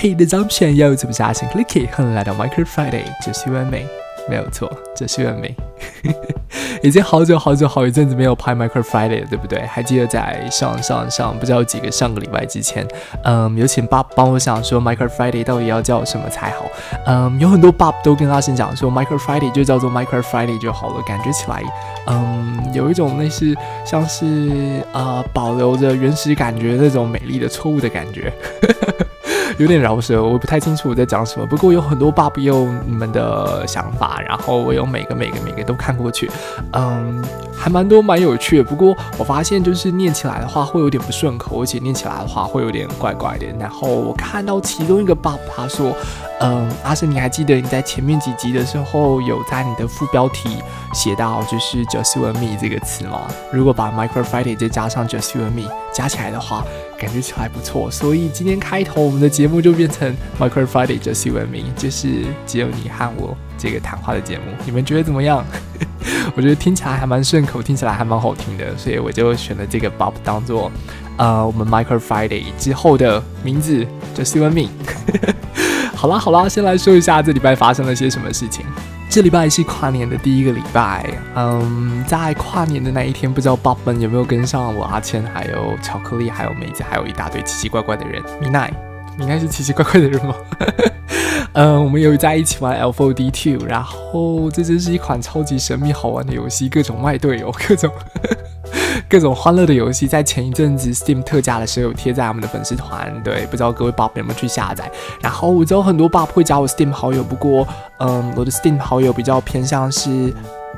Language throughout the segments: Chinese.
嘿，大家朋友，这不是阿信 Clicky， 欢迎来到 Minecraft Friday， 这是完美，没有错，这是完美。已经好一阵子没有拍 Minecraft Friday 了，对不对？还记得在上不知道几个上个礼拜之前，有请 Bob 帮我想说 Minecraft Friday 到底要叫什么才好。有很多 Bob 都跟阿信讲说 Minecraft Friday 就叫做 Minecraft Friday 就好了，感觉起来有一种类似像是保留着原始感觉那种美丽的错误的感觉。有点饶舌，我不太清楚我在讲什么。不过有很多 Bob 也有你们的想法，然后我有每个都看过去，还蛮多蛮有趣的。不过我发现就是念起来的话会有点不顺口，而且念起来的话会有点怪怪的。然后我看到其中一个 Bob 他说，阿生你还记得你在前面几集的时候有在你的副标题写到就是 Just You and Me 这个词吗？如果把 Minecraft Friday 再加上 Just You and Me 加起来的话，感觉起来不错。所以今天开头我们的节目就变成 Minecraft Friday Just You and Me， 就是只有你和我这个谈话的节目。你们觉得怎么样？我觉得听起来还蛮顺口，听起来还蛮好听的，所以我就选了这个 Bob 当做我们 Minecraft Friday 之后的名字 Just You and Me。好啦，先来说一下这礼拜发生了些什么事情。这礼拜是跨年的第一个礼拜，在跨年的那一天，不知道 Bob 们有没有跟上我阿谦，还有巧克力，还有梅子，还有一大堆奇奇怪怪的人。米奈是奇奇怪怪的人吗？我们有在一起玩 L4D2， 然后这真是一款超级神秘好玩的游戏，各种卖队友，各种欢乐的游戏，在前一阵子 Steam 特价的时候有贴在我们的粉丝团，对，不知道各位 Bob 有没有去下载。然后我知道很多 Bob 会加我 Steam 好友，不过我的 Steam 好友比较偏向是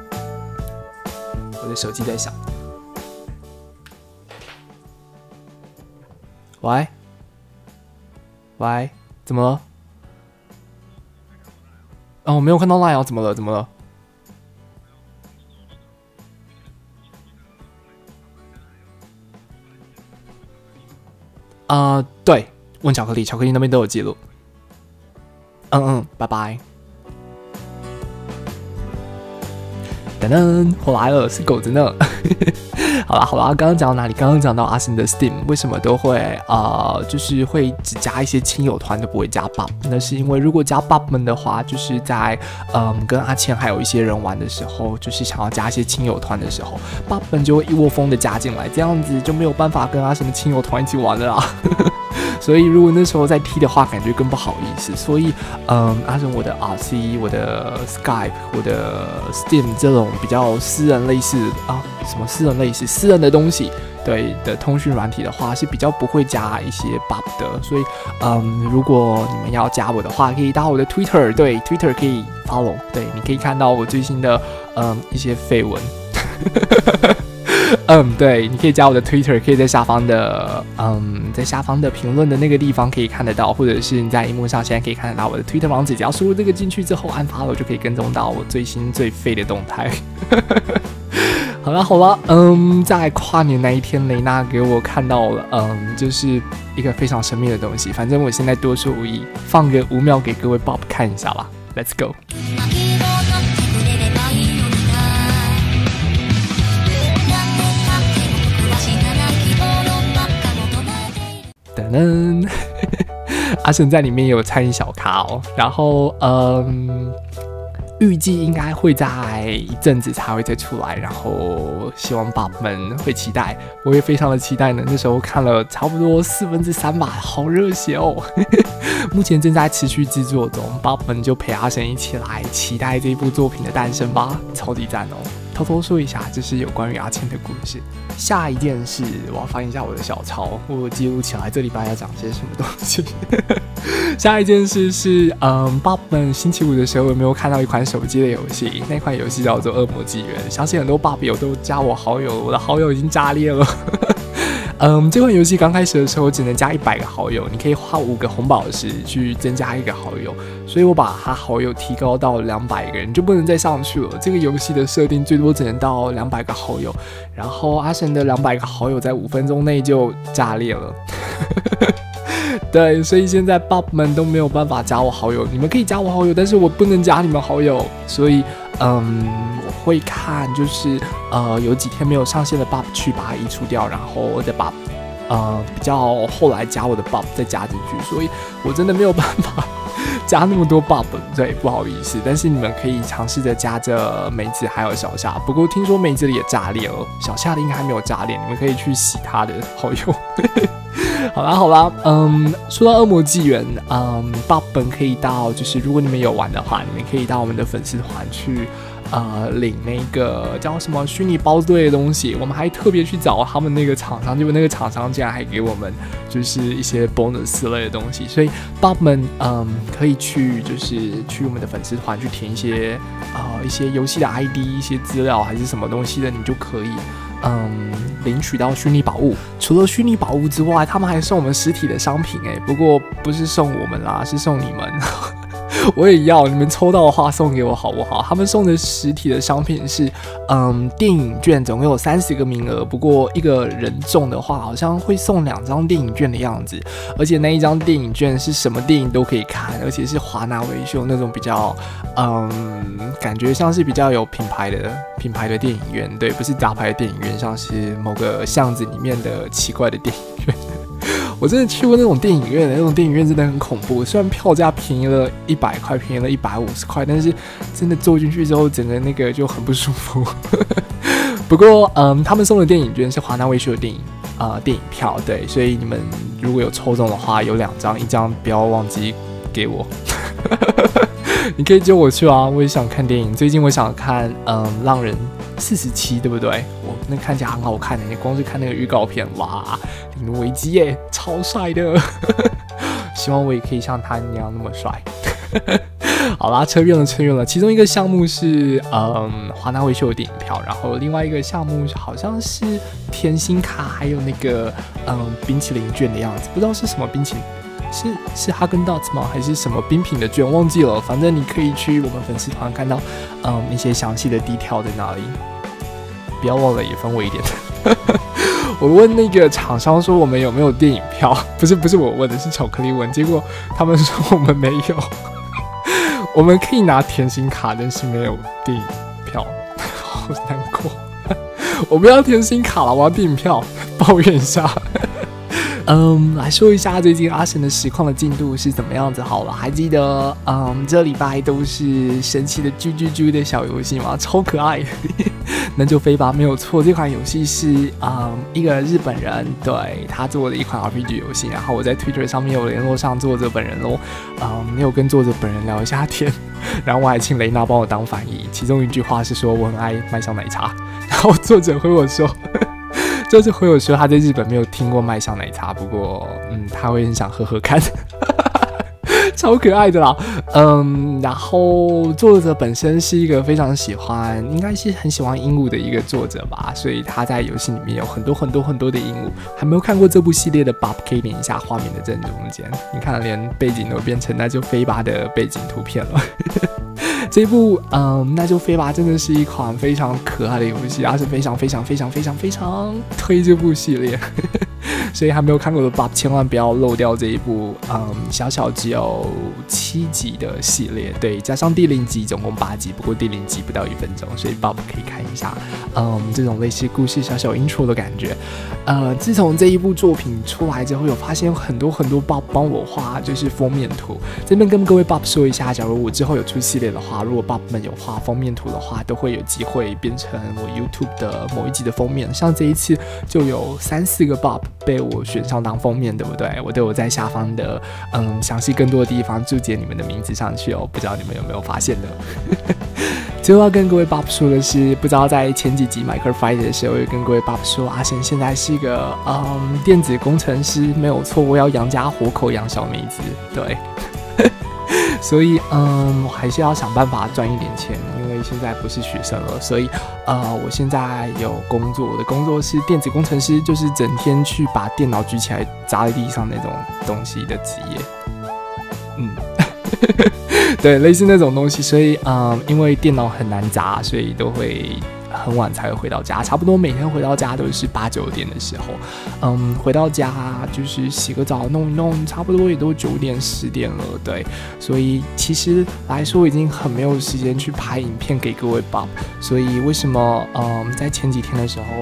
我的手机在响。喂，怎么了？我没有看到 Line 怎么了？对，问巧克力那边都有记录。拜拜。等等，我来了，是狗子呢。好啦，刚刚讲到哪里？刚刚讲到阿信的 Steam 为什么都会就是会只加一些亲友团，都不会加 Bob？ 那是因为如果加 Bob 们的话，就是在跟阿谦还有一些人玩的时候，就是想要加一些亲友团的时候 ，Bob 们就会一窝蜂的加进来，这样子就没有办法跟阿信的亲友团一起玩了啦。所以如果那时候再踢的话，感觉更不好意思。所以阿信我的 RC、我的 Skype、我的 Steam 这种比较私人类似什么私人的东西，对的通讯软体的话，是比较不会加一些 Bob 的。所以如果你们要加我的话，可以到我的 Twitter， 对 Twitter 可以 follow， 对，你可以看到我最新的一些绯闻。对，你可以加我的 Twitter， 可以在下方的评论的那个地方可以看得到，或者是你在荧幕上现在可以看得到我的 Twitter 网址，只要输入这个进去之后按 follow 就可以跟踪到我最新最废的动态。好了，在跨年那一天，雷娜给我看到了，就是一个非常神秘的东西。反正我现在多说无益，放个5秒给各位 Bob 看一下吧。Let's go。等等，阿生在里面也有参与小咖哦，然后预计应该会在一阵子才会再出来，然后希望 Bob 们会期待，我也非常的期待呢。那时候看了差不多3/4吧，好热血哦！目前正在持续制作中，Bob 们就陪阿生一起来期待这部作品的诞生吧，超级赞哦！偷偷说一下，这是有关于阿谦的故事。下一件事，我要翻一下我的小抄，我有记录起来这礼拜要讲些什么东西。下一件事是，Bob 们星期5的时候有没有看到一款手机的游戏？那款游戏叫做《恶魔纪元》，相信很多 Bob 友都加我好友，我的好友已经炸裂了。这款游戏刚开始的时候只能加100个好友，你可以花5个红宝石去增加1个好友，所以我把他好友提高到200个人，就不能再上去了。这个游戏的设定最多只能到200个好友，然后阿神的200个好友在5分钟内就炸裂了。对，所以现在 Bob 们都没有办法加我好友，你们可以加我好友，但是我不能加你们好友，所以我会看就是有几天没有上线的 Bob 去把它移除掉，然后再把比较后来加我的 Bob 再加进去，所以我真的没有办法加那么多 Bob， 对，不好意思。但是你们可以尝试着加着梅子还有小夏，不过听说梅子的也炸裂了，小夏的应该还没有炸裂，你们可以去洗它的好用。好啦，说到恶魔纪元，Bob 本可以到，就是如果你们有玩的话，你们可以到我们的粉丝团去。领那个叫什么虚拟包队的东西，我们还特别去找他们那个厂商，结果那个厂商竟然还给我们就是一些 bonus 类的东西，所以 Bob 们可以去就是去我们的粉丝团去填一些游戏的 ID 一些资料还是什么东西的，你就可以领取到虚拟宝物。除了虚拟宝物之外，他们还送我们实体的商品不过不是送我们啦，是送你们。我也要，你们抽到的话送给我好不好？他们送的实体的商品是，电影券，总共有30个名额。不过一个人中的话，好像会送2张电影券的样子。而且那一张电影券是什么电影都可以看，而且是华纳维秀那种比较，感觉像是比较有品牌的电影院，对，不是杂牌的电影院，像是某个巷子里面的奇怪的电影院。我真的去过那种电影院，那种电影院真的很恐怖。虽然票价便宜了100块，便宜了150块，但是真的坐进去之后，整个那个就很不舒服。不过，他们送的电影券是华纳威秀的电影票，对，所以你们如果有抽中的话，有2张，1张不要忘记给我。你可以揪我去啊，我也想看电影。最近我想看浪人47，对不对？那看起来很好看的，你光是看那个预告片，哇，领路维基耶，超帅的！希望我也可以像他那样那么帅。好啦，扯远了。其中一个项目是华纳维秀的电影票，然后另外一个项目好像是甜心卡，还有那个冰淇淋券的样子，不知道是什么冰淇淋。是哈根达斯吗？还是什么冰品的券？忘记了。反正你可以去我们粉丝团看到，一些详细的detail在哪里。不要忘了也分我一点。我问那个厂商说我们有没有电影票，不是我问的，是巧克力问。结果他们说我们没有，我们可以拿甜心卡，但是没有电影票，好难过。我不要甜心卡了，我要电影票，抱怨一下。来说一下最近阿神的实况的进度是怎么样子好了。还记得这礼拜都是神奇的啾啾啾的小游戏吗？超可爱。那就飞吧，没有错。这款游戏是一个日本人对他做的一款 RPG 游戏，然后我在 Twitter 上面有联络上作者本人咯，没有跟作者本人聊一下天，然后我还请雷娜帮我当翻译。其中一句话是说我很爱麦香奶茶，然后作者回我说。就是回我说他在日本没有听过麦香奶茶，不过他会很想喝喝看。超可爱的啦，然后作者本身是一个非常喜欢，应该是很喜欢鹦鹉的一个作者吧，所以他在游戏里面有很多的鹦鹉。还没有看过这部系列的 Bob 可以点一下画面的正中间，你看连背景都变成那就飞吧的背景图片了。这一部那就飞吧真的是一款非常可爱的游戏，而且非常推这部系列。所以还没有看过的 Bob 千万不要漏掉这一部小只有7集的系列，对，加上第0集总共8集，不过第0集不到1分钟，所以 Bob 可以看一下这种类似故事小 intro 的感觉。自从这一部作品出来之后，有发现很多 Bob 帮我画就是封面图，这边跟各位 Bob 说一下，假如我之后有出系列的话，如果 Bob 们有画封面图的话，都会有机会变成我 YouTube 的某一集的封面，像这一次就有3-4个 Bob 被我选上当封面，对不对？我都有在下方的详细更多的地方注解你们的名字上去哦，不知道你们有没有发现呢？最后要跟各位 Bob 说的是，不知道在前几集 Minecraft Friday 的时候，有跟各位 Bob 说，阿神现在是一个电子工程师，没有错，我要养家活口，养小妹子，对。所以我还是要想办法赚一点钱，因为现在不是学生了，所以我现在有工作，我的工作是电子工程师，就是整天去把电脑举起来砸在地上那种东西的职业。对，类似那种东西，所以因为电脑很难砸，所以都会很晚才会回到家，差不多每天回到家都是8-9点的时候，回到家就是洗个澡弄一弄，差不多也都9点10点了，对，所以其实来说已经很没有时间去拍影片给各位 Bob， 所以为什么在前几天的时候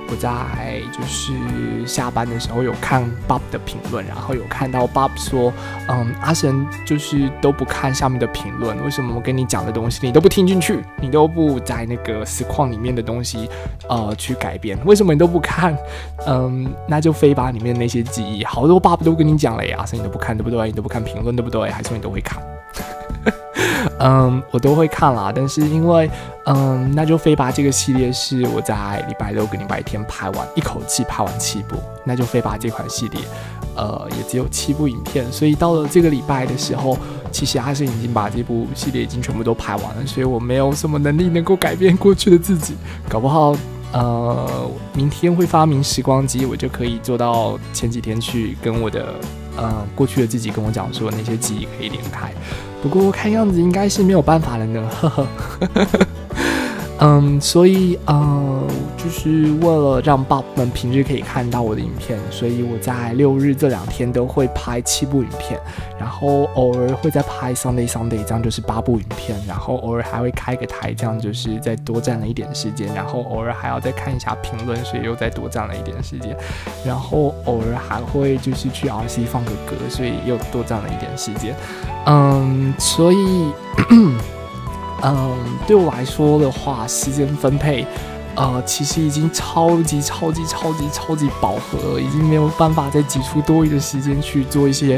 我在就是下班的时候有看 Bob 的评论，然后有看到 Bob 说，阿神就是都不看下面的评论，为什么我跟你讲的东西你都不听进去，你都不在那个实况里面的东西去改变，为什么你都不看？那就非把里面那些记忆，好多 Bob 都跟你讲了呀，阿神你都不看对不对？你都不看评论对不对？还是你都会看？我都会看啦，但是因为那就飞吧这个系列是我在礼拜六跟礼拜天拍完，一口气拍完7部，那就飞吧这款系列也只有7部影片，所以到了这个礼拜的时候，其实阿神已经把这部系列已经全部都拍完了，所以我没有什么能力能够改变过去的自己，搞不好明天会发明时光机，我就可以做到前几天去跟我的过去的自己跟我讲说那些记忆可以连开，不过看样子应该是没有办法了呢，呵呵。所以就是为了让 Bob 们平日可以看到我的影片，所以我在6日这2天都会拍7部影片，然后偶尔会再拍 Sunday， 这样就是8部影片，然后偶尔还会开个台，这样就是再多占了一点时间，然后偶尔还要再看一下评论，所以又再多占了一点时间，然后偶尔还会就是去 RC 放个歌，所以又多占了一点时间，所以对我来说的话，时间分配，其实已经超级饱和了，已经没有办法再挤出多余的时间去做一些，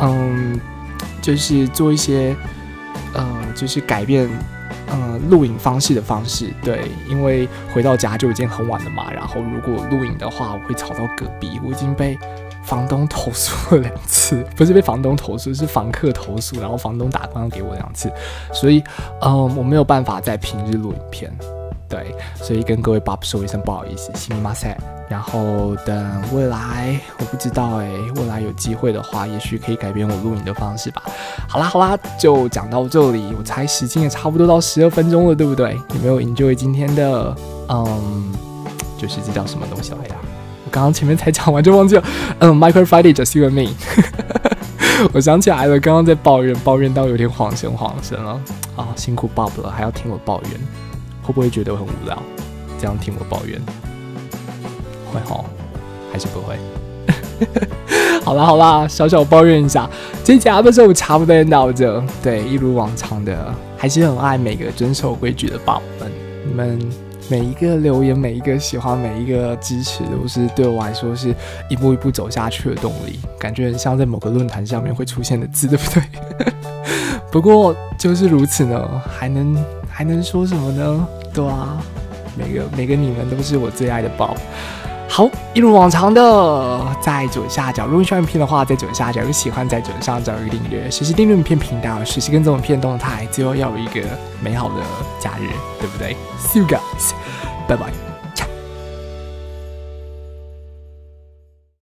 就是做一些，就是改变，录影方式的方式。对，因为回到家就已经很晚了嘛，然后如果录影的话，我会吵到隔壁，我已经被房东投诉了2次，不是被房东投诉，是房客投诉，然后房东打电话给我2次，所以我没有办法在平日录影片，对，所以跟各位 Bob 说一声不好意思，すみません。然后等未来，我不知道未来有机会的话，也许可以改变我录影的方式吧。好啦，就讲到这里，我猜时间也差不多到12分钟了，对不对？有没有 enjoy 今天的就是这叫什么东西来的？我刚刚前面才讲完就忘记了，Micro Friday Just You and Me 我想起来了，刚刚在抱怨到有点晃神了啊，辛苦 Bob 了，还要听我抱怨，会不会觉得我很无聊？这样听我抱怨，会齁，还是不会？好啦，小抱怨一下，这集的时候差不多到这，对，一如往常的，还是很爱每个遵守规矩的 Bob 们，你们每一个留言，每一个喜欢，每一个支持，都是对我来说是一步一步走下去的动力。感觉很像在某个论坛上面会出现的字，对不对？不过就是如此呢，还能说什么呢？对啊，每个你们都是我最爱的 Bob。好，一如往常的，在左下角，如果你喜欢影片的话，在左下角有喜欢，在左上角有一个订阅，实时订阅影片频道，实时跟踪影片动态，最后要有一个美好的假日，对不对 ？See you guys，拜拜。